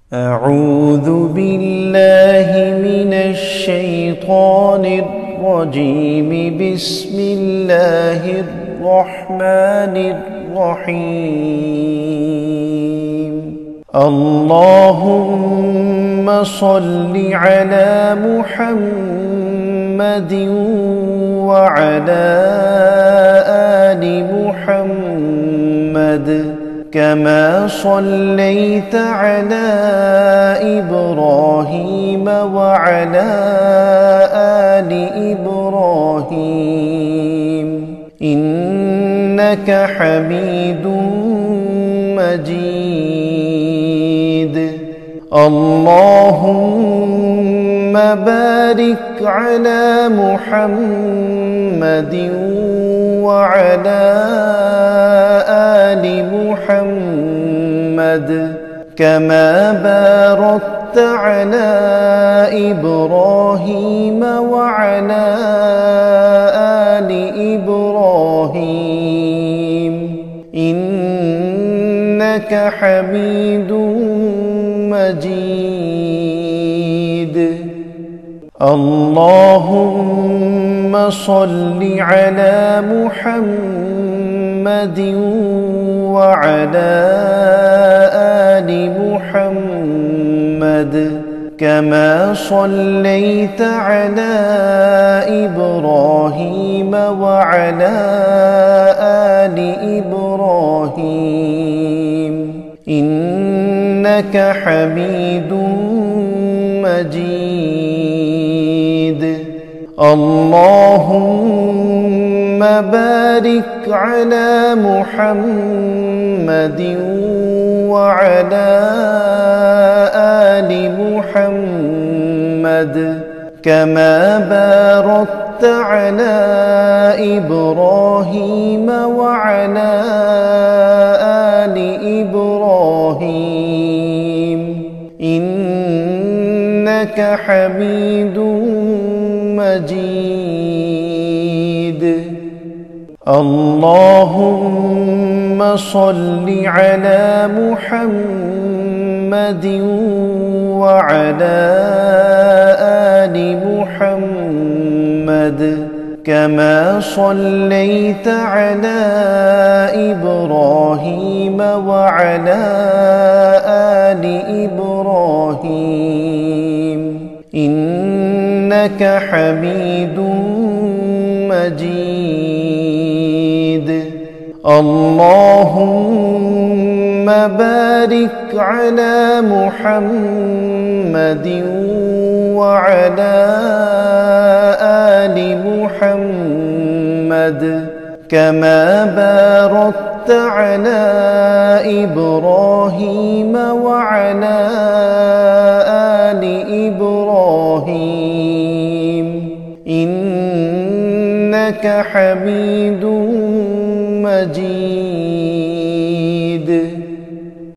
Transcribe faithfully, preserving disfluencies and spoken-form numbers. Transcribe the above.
أعوذ بالله من الشيطان الرجيم. بسم الله الرحمن الرحيم. اللهم صل على محمد وعلى آل محمد كما صليت على إبراهيم وعلى آل إبراهيم إنك حميد مجيد. اللهم بارك على محمد وعلى آل محمد كما باركت على إبراهيم وعلى آل إبراهيم إنك حميد مجيد. اللهم صل على محمد وعلى آل محمد كما صليت على إبراهيم وعلى آل إبراهيم إنك حميد مجيد. اللهم بارك على محمد وعلى آل محمد كما باركت على إبراهيم وعلى آل إبراهيم إنك حميد مجيد. اللهم صل على محمد وعلى آل محمد كما صليت على إبراهيم وعلى آل إبراهيم إنك حميد مجيد. اللهم بارك على محمد وعلى آل محمد كما باركت على إبراهيم وعلى آل إبراهيم إنك حميد مجيد.